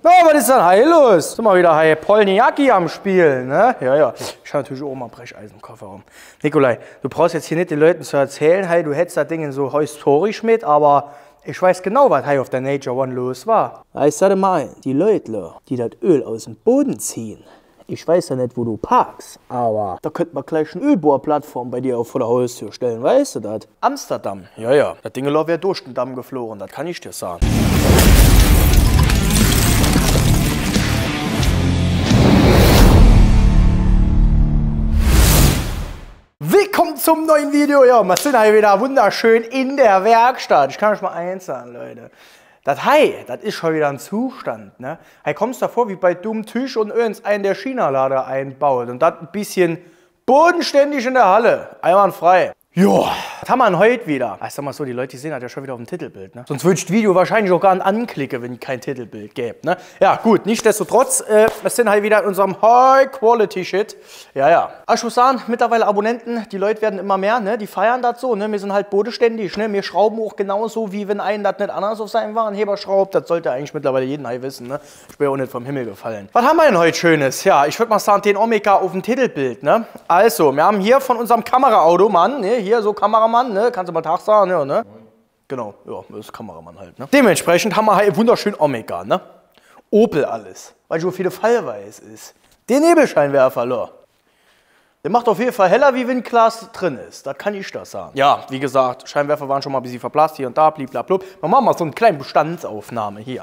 Na, was ist denn heil los? Sind wir wieder heil Polniaki am Spielen, ne? Ja, ja. Ich habe natürlich auch mal Brecheisen im Kofferraum. Nikolai, du brauchst jetzt hier nicht den Leuten zu erzählen, hey, du hättest das Ding so historisch mit, aber ich weiß genau, was hier auf der Nature One los war. Ich sag mal, die Leute, die das Öl aus dem Boden ziehen, ich weiß ja nicht, wo du parkst, aber da könnte man gleich eine Ölbohrplattform bei dir vor der Haustür stellen, weißt du das? Amsterdam, ja, ja. Das Ding wäre durch den Damm geflogen, das kann ich dir sagen. Willkommen zum neuen Video. Ja, wir sind hier wieder wunderschön in der Werkstatt. Ich kann euch mal eins sagen, Leute. Das Hai, das ist schon wieder ein Zustand. Ne? Hier kommst du vor wie bei dummen Tisch und uns einen der China-Lader einbaut. Und das ein bisschen bodenständig in der Halle. Einwandfrei. Jo, was haben wir denn heute wieder? Ich sag mal so, die Leute, die sehen das ja schon wieder auf dem Titelbild. Ne? Sonst würde ich das Video wahrscheinlich auch gar nicht anklicken, wenn es kein Titelbild gäbe. Ne? Ja gut, nichtsdestotrotz, wir sind halt wieder in unserem High-Quality-Shit. Ja, ja. Ich muss sagen, mittlerweile Abonnenten, die Leute werden immer mehr, ne? Die feiern das so. Ne? Wir sind halt bodenständig. Ne? Wir schrauben auch genauso, wie wenn einen das nicht anders auf seinem Warenheber schraubt. Das sollte eigentlich mittlerweile jeden Hai wissen. Ne? Ich bin ja auch nicht vom Himmel gefallen. Was haben wir denn heute Schönes? Ja, ich würde mal sagen, den Omega auf dem Titelbild. Ne? Also, wir haben hier von unserem Kameraautomann, ne? Hier so Kameramann, ne? Kannst du mal Tag sagen, ja, ne? Genau, ja, das ist Kameramann halt, ne? Dementsprechend haben wir halt wunderschön Omega, ne? Opel alles, weil so viele Fallweiß ist. Den Nebelscheinwerfer, lo. Der macht auf jeden Fall heller, wie wenn Glas drin ist. Das kann ich das sagen. Ja, wie gesagt, Scheinwerfer waren schon mal ein bisschen verblasst hier und da, bliblablub. Wir machen mal so eine kleine Bestandsaufnahme hier.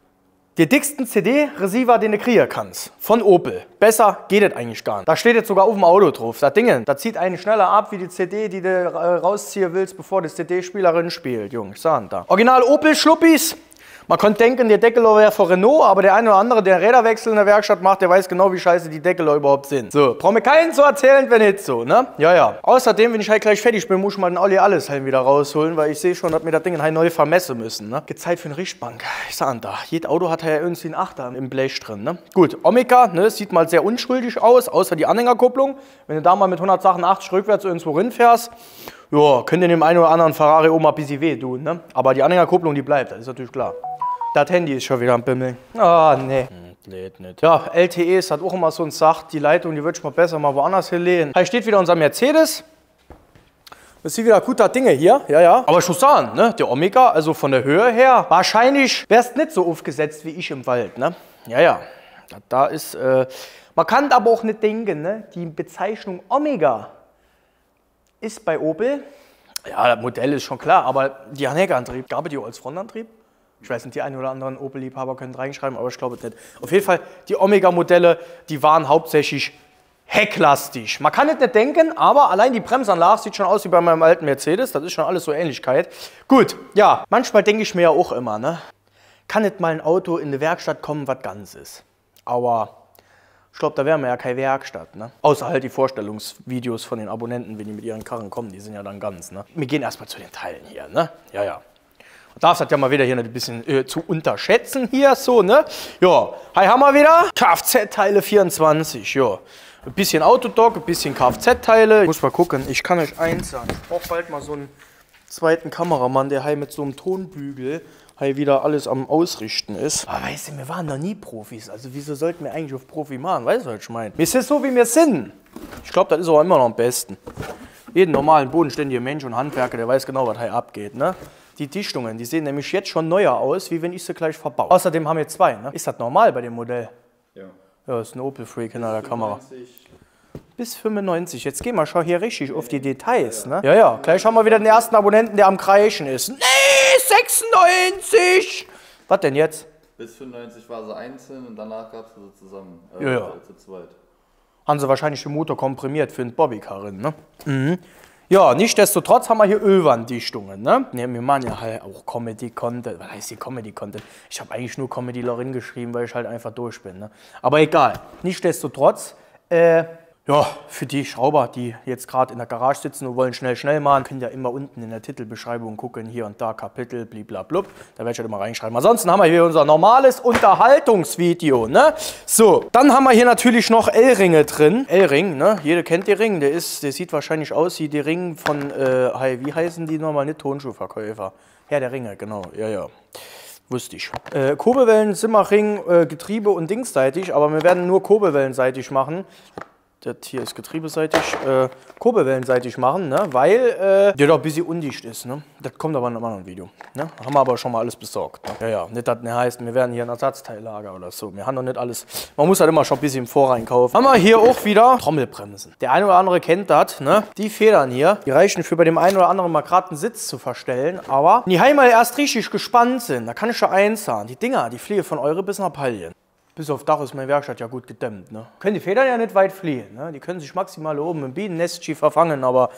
Der dicksten CD-Receiver, den du kriegen kannst. Von Opel. Besser geht es eigentlich gar nicht. Da steht jetzt sogar auf dem Auto drauf. Das Ding, das zieht eigentlich schneller ab, wie die CD, die du rausziehen willst, bevor die CD-Spielerin spielt. Jungs, sagen da. Original Opel-Schluppis. Man könnte denken, der Deckel wäre von Renault, aber der eine oder andere, der Räderwechsel in der Werkstatt macht, der weiß genau, wie scheiße die Deckel überhaupt sind. So, braucht mir keinen zu erzählen, wenn nicht so, ne? Ja, ja. Außerdem, wenn ich halt gleich fertig bin, muss ich mal den Olli alles halt wieder rausholen, weil ich sehe schon, dass wir das Ding halt neu vermessen müssen, ne? Geht Zeit für eine Richtbank. Ich sag da, jedes Auto hat ja irgendwie einen Achter im Blech drin, ne? Gut, Omega, ne, sieht mal sehr unschuldig aus, außer die Anhängerkupplung. Wenn du da mal mit 180 rückwärts irgendwo rinfährst, ja, könnte dem einen oder anderen Ferrari auch mal ein bisschen weh tun, ne? Aber die Anhängerkupplung, die bleibt, das ist natürlich klar. Das Handy ist schon wieder am Bimmeln. Ah, nee. Lädt nicht. Ja, LTE ist halt auch immer so ein Sach. Die Leitung, die würde ich mal besser mal woanders hinlegen. Hier steht wieder unser Mercedes. Das sind wieder gute Dinge hier. Ja, ja. Aber ich muss sagen, ne, der Omega, also von der Höhe her, wahrscheinlich wäre es nicht so aufgesetzt wie ich im Wald, ne? Ja, ja. Da ist, man kann aber auch nicht denken, ne? Die Bezeichnung Omega ist bei Opel, ja, das Modell ist schon klar, aber die Anhängerantrieb, gab es die auch als Frontantrieb? Ich weiß nicht, die einen oder anderen Opel-Liebhaber können reinschreiben, aber ich glaube es nicht. Auf jeden Fall, die Omega-Modelle, die waren hauptsächlich hecklastig. Man kann nicht denken, aber allein die Bremsanlage sieht schon aus wie bei meinem alten Mercedes. Das ist schon alles so Ähnlichkeit. Gut, ja, manchmal denke ich mir ja auch immer, ne? Kann nicht mal ein Auto in eine Werkstatt kommen, was ganz ist. Aber ich glaube, da wären wir ja keine Werkstatt, ne? Außer halt die Vorstellungsvideos von den Abonnenten, wenn die mit ihren Karren kommen, die sind ja dann ganz, ne? Wir gehen erstmal zu den Teilen hier, ne? Ja, ja. Darfst das ja mal wieder hier ein bisschen zu unterschätzen hier, so, ne? Ja, hier haben wir wieder Kfz-Teile 24, ja. Ein bisschen Autodoc, ein bisschen Kfz-Teile. Ich muss mal gucken, ich kann euch eins sagen. Ich brauche bald mal so einen zweiten Kameramann, der hier mit so einem Tonbügel hier wieder alles am Ausrichten ist. Aber weißt du, wir waren noch nie Profis, also wieso sollten wir eigentlich auf Profi machen? Weißt du, was ich meine? Wir sind so, wie wir sind. Ich glaube, das ist auch immer noch am besten. Jeden normalen, bodenständigen Mensch und Handwerker, der weiß genau, was hier abgeht, ne? Die Dichtungen, die sehen nämlich jetzt schon neuer aus, wie wenn ich sie gleich verbaue. Außerdem haben wir zwei, ne? Ist das normal bei dem Modell? Ja. Ja, das ist ein Opel-Freak hinter der Kamera. Bis 95. Jetzt gehen wir schon hier richtig auf die Details, ne? Ja, ja. Gleich haben wir wieder den ersten Abonnenten, der am Kreischen ist. Nee, 96! Was denn jetzt? Bis 95 war sie einzeln und danach gab es sie zusammen. Ja, ja. Zu zweit. Haben sie wahrscheinlich den Motor komprimiert für den Bobbykarren, ne? Mhm. Ja, nichtsdestotrotz haben wir hier Ölwanddichtungen, ne? Ne, wir machen ja halt auch Comedy-Content. Was heißt die Comedy-Content? Ich habe eigentlich nur Comedy Lorin geschrieben, weil ich halt einfach durch bin, ne? Aber egal. Nichtsdestotrotz, ja, für die Schrauber, die jetzt gerade in der Garage sitzen und wollen schnell machen, können ja immer unten in der Titelbeschreibung gucken, hier und da Kapitel, bliblablub. Da werde ich halt immer reinschreiben. Ansonsten haben wir hier unser normales Unterhaltungsvideo, ne? So, dann haben wir hier natürlich noch L-Ringe drin. L-Ring, ne? Jeder kennt den Ring. Der sieht wahrscheinlich aus wie die Ring von, wie heißen die nochmal? Nicht Tonschuhverkäufer. Ja, der Ringe, genau. Ja, ja. Wusste ich. Kurbelwellen, Simmering, Getriebe und dingseitig, aber wir werden nur kurbelwellenseitig machen. Das hier ist getriebeseitig, kurbelwellenseitig machen, ne? Weil der doch ein bisschen undicht ist. Ne? Das kommt aber in einem anderen Video. Ne? Haben wir aber schon mal alles besorgt. Ne? Ja, ja, nicht, dass das heißt, wir werden hier ein Ersatzteillager oder so. Wir haben noch nicht alles. Man muss halt immer schon ein bisschen im Vorrein kaufen. Haben wir hier auch wieder Trommelbremsen. Der eine oder andere kennt das. Ne? Die Federn hier, die reichen für bei dem einen oder anderen mal gerade einen Sitz zu verstellen. Aber wenn die Heimer erst richtig gespannt sind, da kann ich schon eins sagen. Die Dinger, die fliegen von Eure bis nach Pallien. Bis auf Dach ist meine Werkstatt ja gut gedämmt. Ne? Können die Federn ja nicht weit fliehen. Ne? Die können sich maximal oben im Bienennestchen verfangen, aber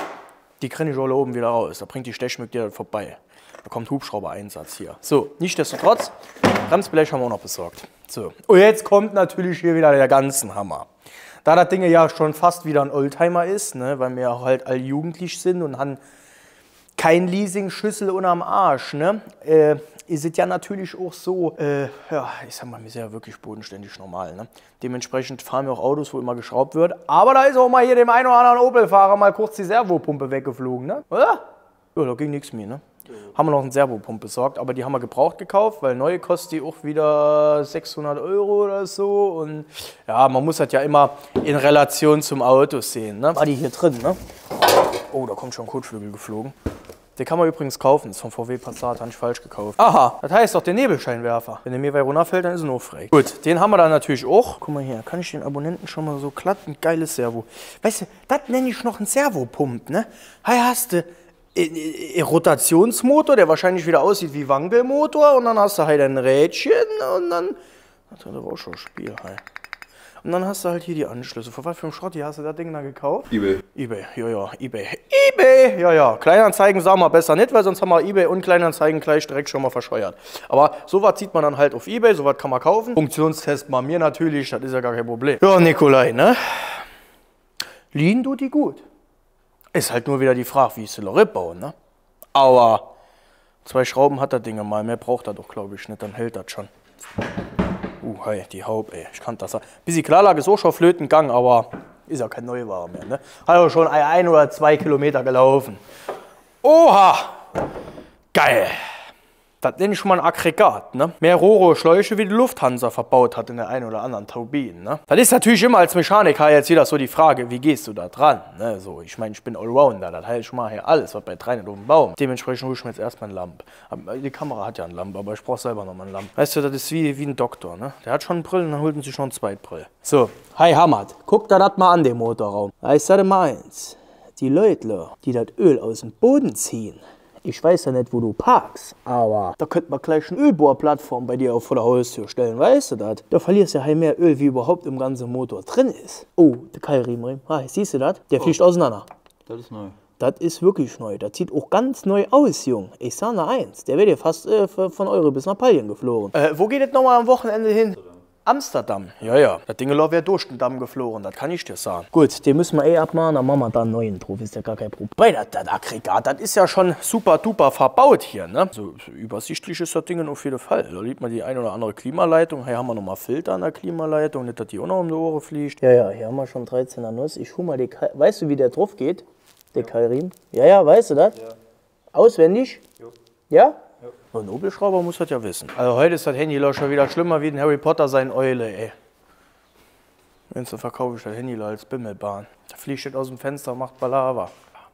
die kriege ich alle oben wieder raus. Da bringt die Stechmück dir vorbei. Da kommt Hubschrauber-Einsatz hier. So, nichtsdestotrotz, Bremsblech haben wir auch noch besorgt. So, und jetzt kommt natürlich hier wieder der ganze Hammer. Da das Ding ja schon fast wieder ein Oldtimer ist, ne? Weil wir halt all jugendlich sind und haben kein Leasing-Schüssel unterm Arsch, ne? Ist es ja natürlich auch so, ja, ich sag mal, wir sind ja wirklich bodenständig normal, ne? Dementsprechend fahren wir auch Autos, wo immer geschraubt wird. Aber da ist auch mal hier dem einen oder anderen Opel-Fahrer mal kurz die Servopumpe weggeflogen, ne? Oder? Ja, da ging nichts mehr, ne? Haben wir noch eine Servopumpe besorgt, aber die haben wir gebraucht gekauft, weil neue kostet die auch wieder 600 € oder so. Und ja, man muss das ja immer in Relation zum Auto sehen, ne? War die hier drin, ne? Oh, da kommt schon ein Kotflügel geflogen. Den kann man übrigens kaufen, das ist vom VW Passat, habe ich falsch gekauft. Aha, das heißt doch der Nebelscheinwerfer. Wenn der mir bei runterfällt, dann ist er nur frei. Gut, den haben wir dann natürlich auch. Guck mal hier, kann ich den Abonnenten schon mal so glatt ein geiles Servo. Weißt du, das nenne ich noch ein Servopump, ne? Hier hast du Rotationsmotor, der wahrscheinlich wieder aussieht wie Wankelmotor. Und dann hast du halt ein Rädchen und dann... Das hat aber auch schon ein Spiel, hey. Und dann hast du halt hier die Anschlüsse. Für was für ein Schrott hier hast du das Ding da gekauft? eBay. eBay, ja, ja, eBay. eBay, ja, ja. Kleinanzeigen sagen wir besser nicht, weil sonst haben wir eBay und Kleinanzeigen gleich direkt schon mal verscheuert. Aber sowas sieht man dann halt auf eBay, sowas kann man kaufen. Funktionstest bei mir natürlich, das ist ja gar kein Problem. Ja, Nikolai, ne? Liegen tut die gut. Ist halt nur wieder die Frage, wie sie Lorette bauen, ne? Aber 2 Schrauben hat das Ding mal, mehr braucht er doch, glaube ich, nicht, dann hält das schon. Hey, die Haube, ey, ich kann das sagen. Bisschen Klarlage ist auch schon flöten gegangen, aber ist ja kein Neuware mehr, ne? Hat ja schon 1 oder 2 Kilometer gelaufen. Oha! Geil! Das nenne ich schon mal ein Aggregat, ne? Mehr Rohre, Schläuche, wie die Lufthansa verbaut hat in der einen oder anderen Turbine, ne? Das ist natürlich immer als Mechaniker jetzt wieder so die Frage, wie gehst du da dran, ne? So, ich meine, ich bin Allrounder, das heißt, ich mache hier alles, was bei 3 nicht auf dem Baum. Dementsprechend hole ich mir jetzt erstmal ein Lamp. Die Kamera hat ja ein Lamp, aber ich brauche selber noch mal ein Lamp. Weißt du, das ist wie ein Doktor, ne? Der hat schon eine Brille, dann holt er sich schon 2 Brillen. So, hi Hamad, guck dir das mal an, den Motorraum. Ich sage mal eins, die Leute, die das Öl aus dem Boden ziehen, ich weiß ja nicht, wo du parkst, aber da könnte man gleich eine Ölbohrplattform bei dir vor der Haustür stellen, weißt du das? Da verlierst du ja mehr Öl, wie überhaupt im ganzen Motor drin ist. Oh, der Keilriemen, siehst du das? Der fliegt auseinander. Das ist neu. Das ist wirklich neu. Das sieht auch ganz neu aus, Jung. Ich sage nur eins, der wird ja fast von Eure bis nach Pallien geflogen. Wo geht es nochmal am Wochenende hin? Amsterdam. Ja, ja. Das Ding wäre durch den Damm geflogen, das kann ich dir sagen. Gut, den müssen wir abmachen, dann machen wir da einen neuen drauf, ist ja gar kein Problem. Weil das Aggregat, das ist ja schon super duper verbaut hier, ne? So übersichtlich ist das Ding auf jeden Fall. Da liegt man die ein oder andere Klimaleitung. Hier haben wir nochmal Filter an der Klimaleitung, nicht, dass die auch noch um die Ohren fliegt. Ja, ja, hier haben wir schon 13er Nuss. Ich hole mal die weißt du, wie der drauf geht? Der Keilriemen? Ja, ja, weißt du das? Ja. Auswendig? Jo. Ja? Ja. Ein Opel-Schrauber muss das ja wissen. Also heute ist das Handy schon wieder schlimmer wie ein Harry Potter sein Eule, ey. Wenn so verkaufe ich das Handy als Bimmelbahn. Da fliegt das aus dem Fenster und macht Balava.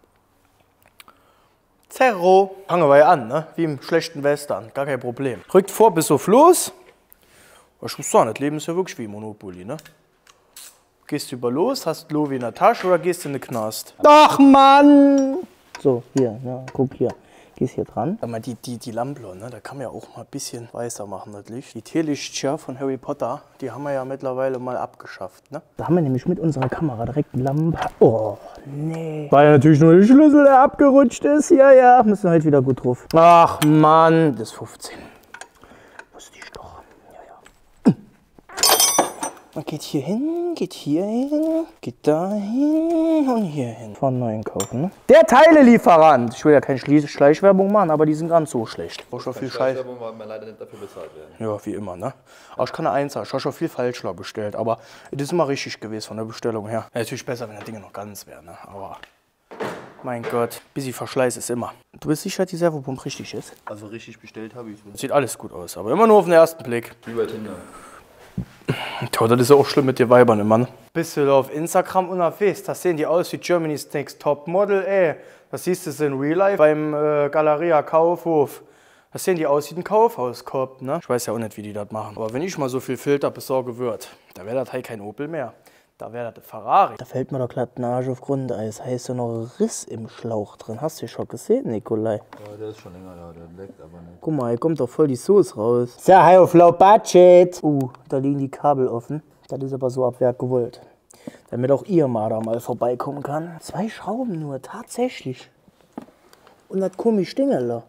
Zerro. Fangen wir ja an, ne? Wie im schlechten Western. Gar kein Problem. Drückt vor bis auf los. Ich muss sagen, das Leben ist ja wirklich wie Monopoly, ne? Gehst du über los, hast Lovi in der Tasche oder gehst du in den Knast? Ach Mann! So, hier, ja, guck hier. Gehst hier dran. Aber die Lampe, ne, da kann man ja auch mal ein bisschen weißer machen, das Licht. Die Teelichtschirr von Harry Potter, die haben wir ja mittlerweile mal abgeschafft, ne? Da haben wir nämlich mit unserer Kamera direkt eine Lampe. Oh, nee. War ja natürlich nur der Schlüssel, der abgerutscht ist. Ja, ja, müssen wir halt wieder gut drauf. Ach Mann, das ist 15. Wusste ich doch. Ja, ja. Man geht hier hin, geht da hin und hier hin. Von neuen kaufen, ne? Der Teilelieferant. Ich will ja keine Schleichwerbung machen, aber die sind ganz so schlecht. Auch schon viel Scheiß. Schleichwerbung, weil wir leider nicht dafür bezahlt werden. Ja, wie immer, ne? Aber ich kann eine 1 sagen. Ich habe schon viel Falschler bestellt, aber es ist immer richtig gewesen von der Bestellung her. Ja, natürlich besser, wenn das Ding noch ganz wäre, ne? Aber Mein Gott, busy Verschleiß ist immer. Du bist sicher, dass die Servopumpe richtig ist? Also richtig bestellt habe ich es. Sieht alles gut aus, aber immer nur auf den ersten Blick. Wie bei Tinder. Tja, das ist ja auch schlimm mit dir Weibern, ne, Mann. Bist du da auf Instagram unterwegs? Das sehen die aus wie Germany's Next Top Model, ey. Das siehst du in Real Life beim Galeria Kaufhof. Das sehen die aus wie ein Kaufhauskorb, ne? Ich weiß ja auch nicht, wie die das machen. Aber wenn ich mal so viel Filter besorge würde, da wäre das halt kein Opel mehr. Da wäre das Ferrari. Da fällt mir doch glatt ein Arsch auf Grundeis. Heißt ja noch Riss im Schlauch drin. Hast du schon gesehen, Nikolai? Ja, der ist schon länger da, der leckt aber nicht. Guck mal, hier kommt doch voll die Soße raus. Sehr high auf low budget. Da liegen die Kabel offen. Das ist aber so ab Werk gewollt. Damit auch ihr mal da mal vorbeikommen kann. 2 Schrauben nur, tatsächlich. Und das komische Dingerle.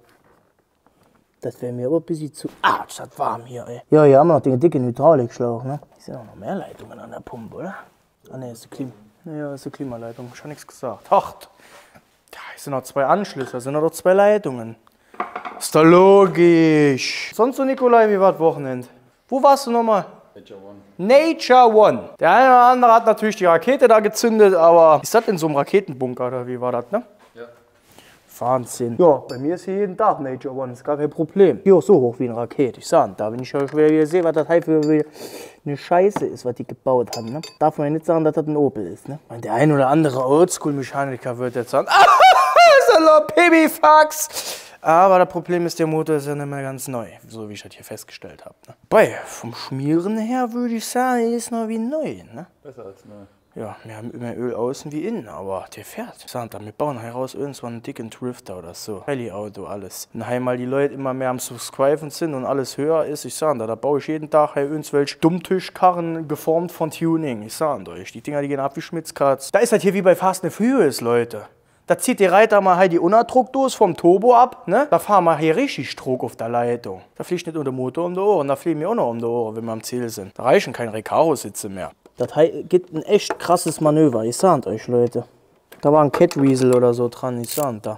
Das wäre mir aber ein bisschen zu... Ah, ist das warm hier, ey. Ja, hier haben wir noch den dicken Hydraulikschlauch, ne? Hier sind auch noch mehr Leitungen an der Pumpe, oder? Ah, ne, ist die Klima... Ja, ist die Klimaleitung. Schon nichts gesagt. Ach, ja, hier sind noch 2 Anschlüsse, da sind noch 2 Leitungen. Ist doch logisch. Sonst so, Nikolai, wie war das Wochenende? Wo warst du nochmal? Nature One. Nature One. Der eine oder andere hat natürlich die Rakete da gezündet, aber ist das in so einem Raketenbunker oder wie war das, ne? Ja. Wahnsinn. Ja, bei mir ist hier jeden Tag Nature One, ist gar kein Problem. Hier auch so hoch wie eine Rakete. Ich sag, da wenn ich schon wieder sehe, was das halt für eine Scheiße ist, was die gebaut haben, ne? Darf man ja nicht sagen, dass das ein Opel ist, ne? Und der ein oder andere Oldschool-Mechaniker wird jetzt sagen, ist ein Pipifax. Aber das Problem ist, der Motor ist ja nicht mehr ganz neu, so wie ich das hier festgestellt habe. Ne? Vom Schmieren her würde ich sagen, ist noch wie neu. Ne? Besser als neu. Ja, wir haben mehr Öl außen wie innen, aber der fährt. Wir bauen heraus irgendwann einen dicken Drifter oder so. Rallye-Auto, alles. Und einmal die Leute immer mehr am Subscriben sind und alles höher ist, ich sag da baue ich jeden Tag irgendwelche Dummtischkarren geformt von Tuning. Ich sag euch, die Dinger, die gehen ab wie Schmitzkatz. Da ist das hier wie bei Fast and Furious, Leute. Da zieht die Reiter mal halt die Unterdruckdose vom Turbo ab, ne? Da fahren wir hier richtig Druck auf der Leitung. Da fliegt nicht nur der Motor um die Ohren, da fliegen wir auch noch um die Ohren, wenn wir am Ziel sind. Da reichen keine Recaro-Sitze mehr. Das gibt ein echt krasses Manöver, ich sag euch, Leute. Da war ein Catweasel oder so dran, ich sag da.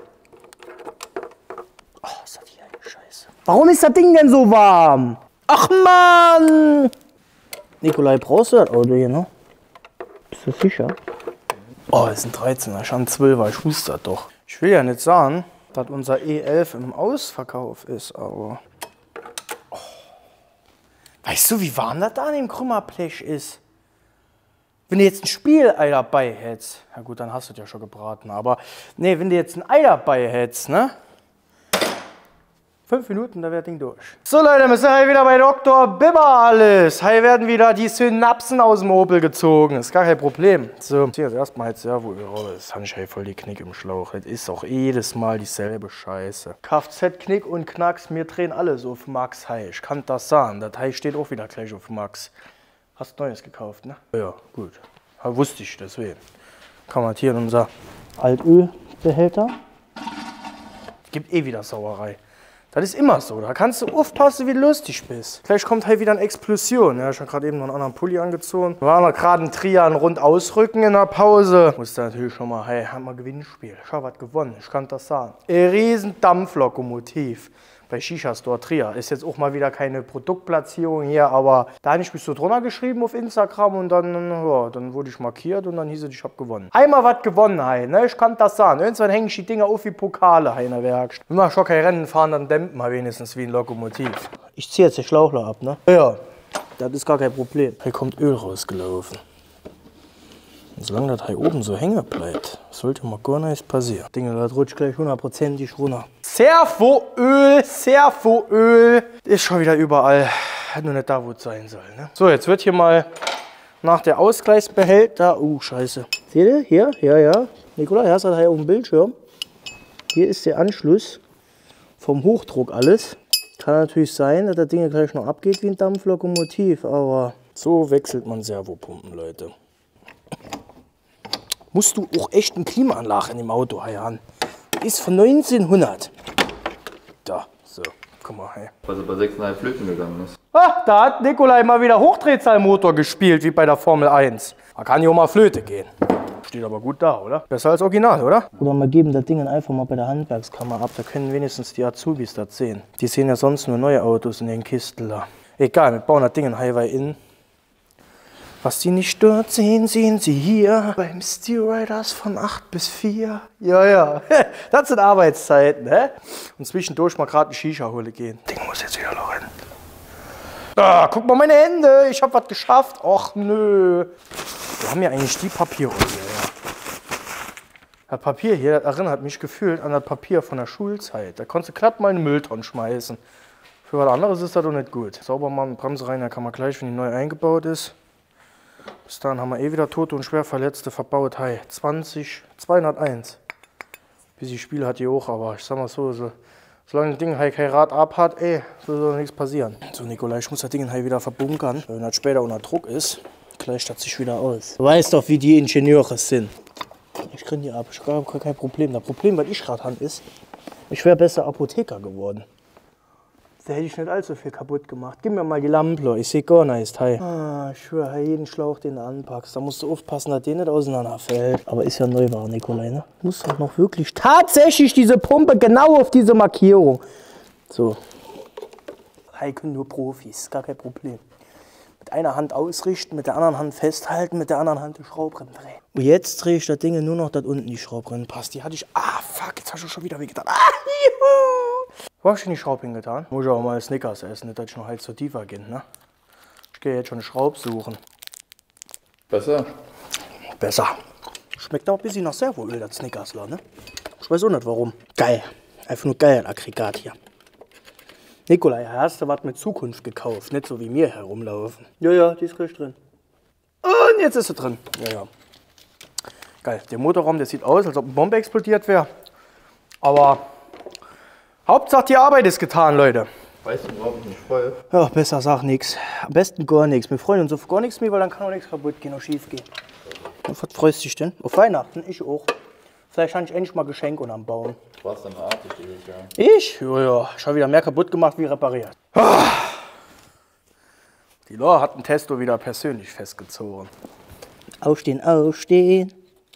Oh, ist das hier eine Scheiße. Warum ist das Ding denn so warm? Ach Mann! Nikolai, brauchst du das Auto hier, ne? Bist du sicher? Oh, das ist ein 13er, schon ein 12er, ich wusste das doch. Ich will ja nicht sagen, dass unser E11 im Ausverkauf ist, aber... Oh. Weißt du, wie warm das da an dem Krümmerblech ist? Wenn du jetzt ein Spiegelei dabei hättest, ja gut, dann hast du das ja schon gebraten, aber... Nee, wenn du jetzt ein Ei dabei hättest, ne? 5 Minuten, da wäre das Ding durch. So Leute, wir sind hier wieder bei Dr. Bibber alles. Hier werden wieder die Synapsen aus dem Opel gezogen. Ist gar kein Problem. So, hier erstmal jetzt Servoöl raus. Das habe ich hier voll die Knick im Schlauch. Das ist auch jedes Mal dieselbe Scheiße. Kfz-Knick und Knacks, wir drehen alles auf Max. Hey, ich kann das sagen. Das hier steht auch wieder gleich auf Max. Hast Neues gekauft, ne? Ja, gut. Ja, wusste ich, deswegen. Kann man hier in unser Altölbehälter. Gibt eh wieder Sauerei. Das ist immer so, da kannst du aufpassen, wie du lustig bist. Gleich kommt halt wieder eine Explosion. Ja, ich habe gerade eben noch einen anderen Pulli angezogen. Wir waren noch gerade ein Trian rund ausrücken in der Pause. Musste natürlich schon mal, hey, haben wir Gewinnspiel. Ich habe was gewonnen, ich kann das sagen. Ein riesen Dampflokomotiv. Bei Shisha Store Trier. Ist jetzt auch mal wieder keine Produktplatzierung hier, aber da habe ich mich so drunter geschrieben auf Instagram und dann, ja, dann wurde ich markiert und dann hieß es, ich habe gewonnen. Einmal was gewonnen, hey, ne? Ich kann das sagen. Irgendwann hängen die Dinger auf wie Pokale hey, in der Werkstatt. Wenn wir schon kein Rennen fahren, dann dämmt man wenigstens wie ein Lokomotiv. Ich ziehe jetzt den Schlauchler ab, ne? Ja, das ist gar kein Problem. Hier kommt Öl rausgelaufen. Und solange das hier oben so hängen bleibt, sollte mal gar nichts passieren. Dinge, das rutscht gleich 100%ig runter. Servoöl, Servoöl. Ist schon wieder überall. Nur nicht da, wo es sein soll. Ne? So, jetzt wird hier mal nach der Ausgleichsbehälter. Scheiße. Seht ihr? Hier? Ja. Nikolai, hast du das hier auf dem Bildschirm? Hier ist der Anschluss vom Hochdruck alles. Kann natürlich sein, dass das Ding gleich noch abgeht wie ein Dampflokomotiv, aber so wechselt man Servopumpen, Leute. Musst du auch echt eine Klimaanlage in dem Auto haben. Ist von 1900. Da, so, guck mal, hey. Was bei 6,5 Flöten gegangen ist. Ah, da hat Nikolai mal wieder Hochdrehzahlmotor gespielt, wie bei der Formel 1. Da kann ja auch mal Flöte gehen. Steht aber gut da, oder? Besser als Original, oder? Oder wir geben das Ding einfach mal bei der Handwerkskammer ab. Da können wenigstens die Azubis das sehen. Die sehen ja sonst nur neue Autos in den Kisten da. Egal, wir bauen das Ding in Highway in. Was Sie nicht dort sehen, sehen Sie hier. Beim Steel Riders von 8 bis 4. Ja, ja. Das sind Arbeitszeiten, ne? Und zwischendurch mal gerade eine Shisha holen gehen. Ding muss jetzt wieder noch rein. Ah, guck mal meine Hände. Ich hab was geschafft. Och, nö. Wir haben ja eigentlich die Papierrolle. Ja. Das Papier hier, das erinnert mich gefühlt an das Papier von der Schulzeit. Da konntest du glatt mal in den Müllton schmeißen. Für was anderes ist das doch nicht gut. Sauber machen, Bremse rein, da kann man gleich, wenn die neu eingebaut ist. Bis dahin haben wir eh wieder Tote und Schwerverletzte verbaut. Hi, 201. Bis die Spiel hat die auch, aber ich sag mal so, solange das Ding kein Rad ab hat, ey, soll nichts passieren. So, Nikolai, ich muss das Ding wieder verbunkern. Wenn das später unter Druck ist, gleicht das sich wieder aus. Du weißt doch, wie die Ingenieure sind. Ich kriege die ab, ich habe kein Problem. Das Problem, was ich gerade habe, ist, ich wäre besser Apotheker geworden. Da hätte ich nicht allzu viel kaputt gemacht. Gib mir mal die Lampe, ich sehe gar nichts. Hey. Ah, ich schwöre, jeden Schlauch, den du anpackst, da musst du aufpassen, dass der nicht auseinanderfällt. Aber ist ja Neuware, Nikolai, ne? Muss doch noch wirklich tatsächlich diese Pumpe genau auf diese Markierung. So. Hey, können nur Profis, gar kein Problem. Mit einer Hand ausrichten, mit der anderen Hand festhalten, mit der anderen Hand die Schraubrennen drehen. Und jetzt drehe ich das Ding nur noch, dass unten die Schraubrennen passt. Die hatte ich. Ah, fuck, jetzt hast du schon wieder wehgetan. Ah, juhu! Wo hast du die Schraube hingetan? Muss ich auch mal Snickers essen, nicht, dass ich noch halt so tiefer gehe, ne? Ich gehe jetzt schon eine Schraube suchen. Besser? Besser. Schmeckt auch ein bisschen nach Servoöl, das Snickers, ne? Ich weiß auch nicht warum. Geil. Einfach nur geil, ein Aggregat hier. Nikolai, hast du was mit Zukunft gekauft? Nicht so wie mir herumlaufen. Ja, ja, die ist gleich drin. Und jetzt ist sie drin. Ja, ja. Geil. Der Motorraum, der sieht aus, als ob eine Bombe explodiert wäre. Aber Hauptsache die Arbeit ist getan, Leute. Weißt du, worauf ich mich freue? Ja, besser sag nichts. Am besten gar nichts. Wir freuen uns auf gar nichts mehr, weil dann kann auch nichts kaputt gehen oder schief gehen. Auf was freust du dich denn? Auf Weihnachten? Ich auch. Vielleicht habe ich endlich mal Geschenk unterm Baum. Du warst dann artig dieses Jahr. Ich? Ja, ja. Ich habe wieder mehr kaputt gemacht wie repariert. Die Laura hat den Testo wieder persönlich festgezogen. Aufstehen, aufstehen.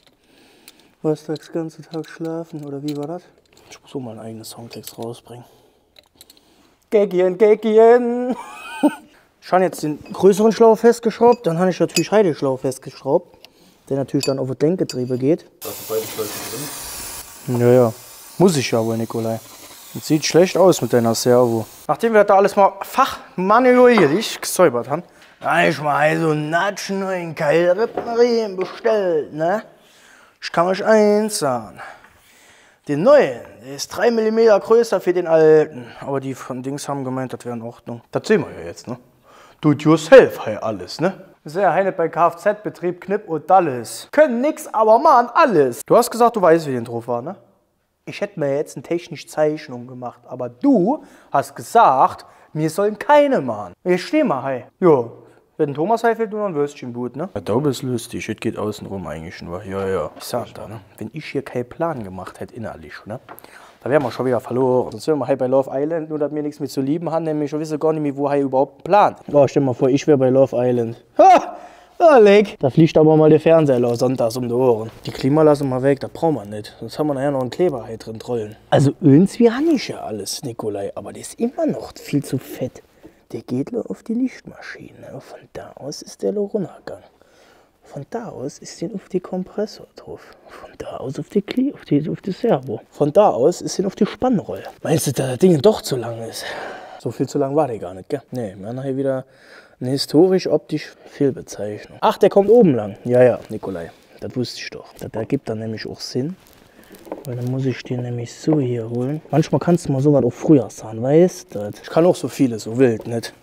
Was, den ganzen Tag schlafen? Oder wie war das? Ich muss so mal einen eigenen Songtext rausbringen. Gäckchen, Gäckchen. Ich habe jetzt den größeren Schlauch festgeschraubt. Dann habe ich natürlich Heideschlauch festgeschraubt. Der natürlich dann auf das Lenkgetriebe geht. Hast du beide Schläuche drin? Ja, ja. Muss ich ja wohl, Nikolai. Das sieht schlecht aus mit deiner Servo. Nachdem wir da alles mal fachmanuell gesäubert haben, habe ich mal so einen neuen Keilrippenriemen bestellt, ne? Ich kann euch eins sagen. Den neuen, der ist 3 mm größer für den alten. Aber die von Dings haben gemeint, das wäre in Ordnung. Das sehen wir ja jetzt, ne? Do it yourself, hey, alles, ne? Sehr heinet bei Kfz-Betrieb, Knipp und alles. Können nix, aber machen alles. Du hast gesagt, du weißt, wie den drauf war, ne? Ich hätte mir jetzt eine technische Zeichnung gemacht, aber du hast gesagt, wir sollen keine machen. Jetzt steh mal, hey. Jo, wenn Thomas hey fehlt, nur noch ein Würstchen gut, ne? Ja, da bist lustig, das geht außenrum eigentlich nur. Ja, ja. Ich sag da, ne? Wenn ich hier keinen Plan gemacht hätte innerlich, ne? Da wären wir schon wieder verloren. Sonst wären wir bei Love Island, nur dass wir nichts mit zu lieben haben, nämlich wir wissen gar nicht mehr, wo er überhaupt plant. Oh, stell mal vor, ich wäre bei Love Island. Ha! Oh, leck. Da fliegt aber mal der Fernseher los, sonntags um die Ohren. Die Klima lassen wir weg, das brauchen wir nicht. Sonst haben wir nachher noch einen Kleber hier drin trollen. Also irgendwie habe ich ja alles, Nikolai, aber der ist immer noch viel zu fett. Der geht nur auf die Lichtmaschine. Von da aus ist der runtergegangen. Von da aus ist den auf die Kompressor drauf. Von da aus auf die Servo. Von da aus ist den auf die Spannrolle. Meinst du, dass das Ding doch zu lang ist? So viel zu lang war der gar nicht, gell? Nee, wir haben nachher wieder eine historisch-optisch Fehlbezeichnung. Ach, der kommt oben lang. Ja, ja, Nikolai, das wusste ich doch. Das ergibt dann nämlich auch Sinn. Weil dann muss ich den nämlich so hier holen. Manchmal kannst du mal sowas auch früher sagen, weißt du? Ich kann auch so viele, so wild, nicht?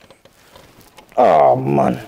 Oh, Mann.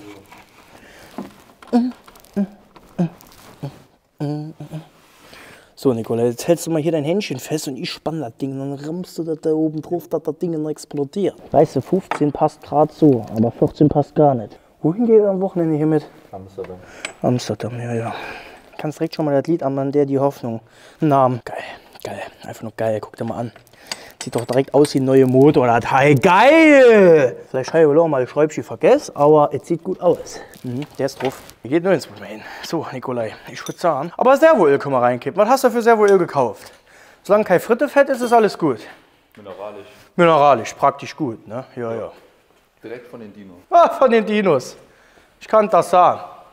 So, Nikolai, jetzt hältst du mal hier dein Händchen fest und ich spann das Ding. Dann rammst du das da oben drauf, dass das Ding dann explodiert. Weißt du, 15 passt gerade so, aber 14 passt gar nicht. Wohin geht ihr am Wochenende hier mit? Amsterdam. Amsterdam, ja, ja. Kannst direkt schon mal das Lied an der die Hoffnung. Namen. Geil, geil. Einfach nur geil. Guck dir mal an. Sieht doch direkt aus wie ein neuer Motordatei. Geil! Vielleicht habe ich auch mal das Schräubchen vergessen, aber es sieht gut aus. Der ist drauf. Hier geht nirgends mehr hin. So, Nikolai, ich würde sagen. Aber Servoöl können wir reinkippen. Was hast du für Servoöl gekauft? Solange kein Frittefett ist, ist alles gut. Mineralisch. Mineralisch, praktisch gut, ne? Ja, ja. Direkt von den Dinos. Ah, von den Dinos. Ich kann das sagen.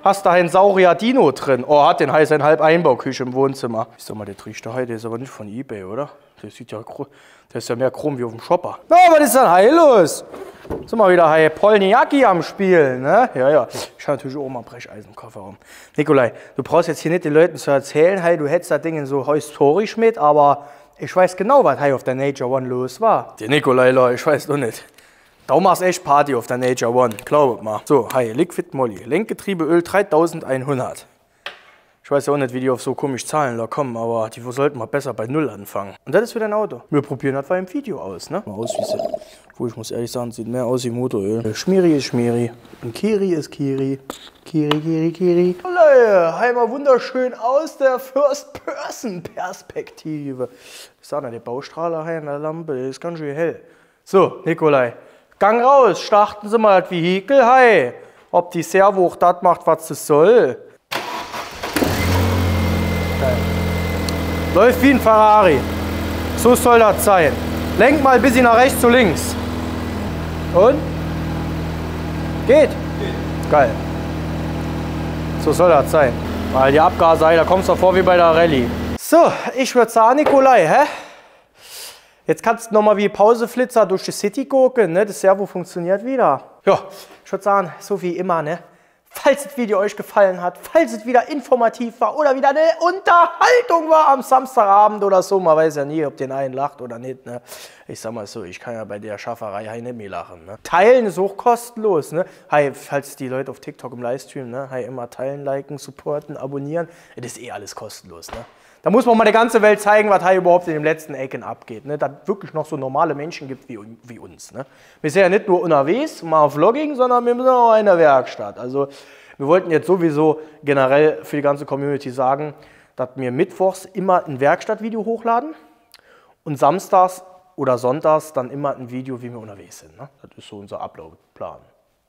hast da ein Saurier Dino drin. Oh, hat den heiß ein Halb-Einbauküche im Wohnzimmer. Ich sag mal, der Trichter heute ist aber nicht von eBay, oder? Der sieht ja, der ist ja mehr krumm wie auf dem Shopper. Na, was ist denn heil los? Sind wir wieder hier Polniaki am Spielen, ne? Ja, ja. Ich habe natürlich auch mal Brecheisen im Kofferraum. Nikolai, du brauchst jetzt hier nicht den Leuten zu erzählen, hey, du hättest das Ding so historisch mit, aber ich weiß genau, was hier auf der Nature One los war. Der Nikolai, ich weiß doch nicht. Da machst echt Party auf der Nature One, glaubet mal. So, hi, Liquid Moly, Lenkgetriebeöl 3100. Ich weiß ja auch nicht, wie die auf so komisch Zahlen da kommen, aber die sollten mal besser bei 0 anfangen. Und das ist wieder ein Auto. Wir probieren das mal im Video aus, ne? Mal aus wie es, obwohl ich muss ehrlich sagen, sieht mehr aus wie Motoröl. Schmiri ist Schmiri. Und Kiri ist Kiri. Kiri. Leute, halt mal wunderschön aus der First-Person-Perspektive. Ich sag, der Baustrahler hier in der Lampe, der ist ganz schön hell. So, Nikolai, Gang raus, starten Sie mal das Vehikel, hi. Ob die Servo auch das macht, was es soll. Läuft wie ein Ferrari. So soll das sein. Lenk mal ein bisschen nach rechts zu links. Und? Geht? Geil. So soll das sein. Weil die Abgase, da kommst du vor wie bei der Rallye. So, ich würde sagen, Nikolai, hä? Jetzt kannst du nochmal wie Pauseflitzer durch die City gucken, ne? Das Servo funktioniert wieder. Ja, ich würde sagen, so wie immer, ne? Falls das Video euch gefallen hat, falls es wieder informativ war oder wieder eine Unterhaltung war am Samstagabend oder so, man weiß ja nie, ob den einen lacht oder nicht, ne? Ich sag mal so, ich kann ja bei der Schafferei nicht mehr lachen, ne? Teilen ist auch kostenlos, ne? Hi, falls die Leute auf TikTok im Livestream, ne? Hi, immer teilen, liken, supporten, abonnieren, das ist eh alles kostenlos, ne? Da muss man mal der ganzen Welt zeigen, was hier überhaupt in den letzten Ecken abgeht, ne? Dass es wirklich noch so normale Menschen gibt wie uns, ne? Wir sind ja nicht nur unterwegs, mal auf Vlogging, sondern wir sind auch in der Werkstatt. Also wir wollten jetzt sowieso generell für die ganze Community sagen, dass wir mittwochs immer ein Werkstattvideo hochladen und samstags oder sonntags dann immer ein Video, wie wir unterwegs sind, ne? Das ist so unser Upload-Plan.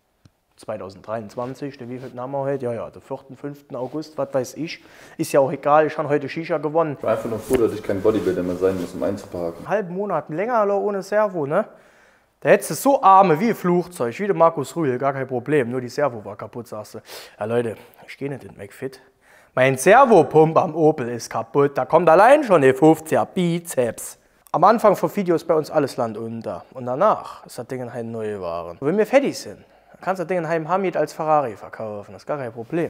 2023, wie viel Namen wir heute? Ja, der 4., 5. August, was weiß ich. Ist ja auch egal, ich habe heute Shisha gewonnen. Ich war einfach nur froh, dass ich kein Bodybuilder mehr sein muss, um einzuparken. Einen halben Monat länger ohne Servo, ne? Da hättest du so Arme wie ein Flugzeug, wie der Markus Rühl, gar kein Problem. Nur die Servo war kaputt, sagst du. Ja Leute, ich gehe nicht in McFit. Mein Servopump am Opel ist kaputt, da kommt allein schon die 50er Bizeps. Am Anfang von Videos bei uns alles Land unter. Und danach ist das Ding ein neue Ware. Wenn wir fertig sind, kannst du das Ding in Hamid als Ferrari verkaufen, das ist gar kein Problem.